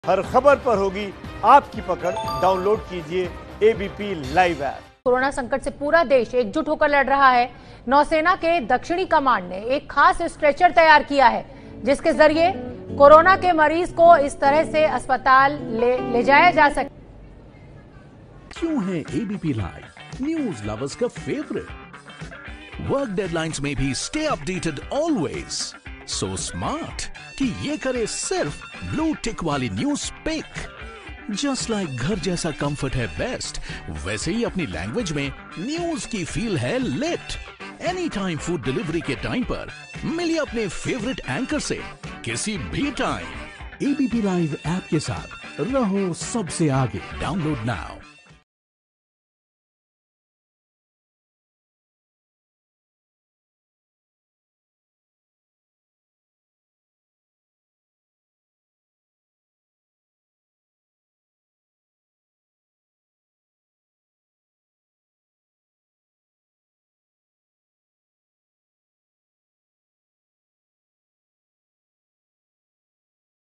हर खबर पर होगी आपकी पकड़। डाउनलोड कीजिए एबीपी लाइव ऐप। कोरोना संकट से पूरा देश एकजुट होकर लड़ रहा है। नौसेना के दक्षिणी कमांड ने एक खास स्ट्रेचर तैयार किया है, जिसके जरिए कोरोना के मरीज को इस तरह से अस्पताल ले जाया जा सके। क्यों है एबीपी लाइव न्यूज लवर्स का फेवरेट? वर्क डेडलाइंस में भी stay updated always. So smart कि ये करे सिर्फ ब्लू टिक वाली न्यूज पिक। जस्ट लाइक घर जैसा कंफर्ट है बेस्ट, वैसे ही अपनी लैंग्वेज में न्यूज की फील है lit. Any time food delivery के टाइम पर मिलिए अपने फेवरेट एंकर से किसी भी टाइम। एबीपी लाइव ऐप के साथ रहो सबसे आगे। Download now.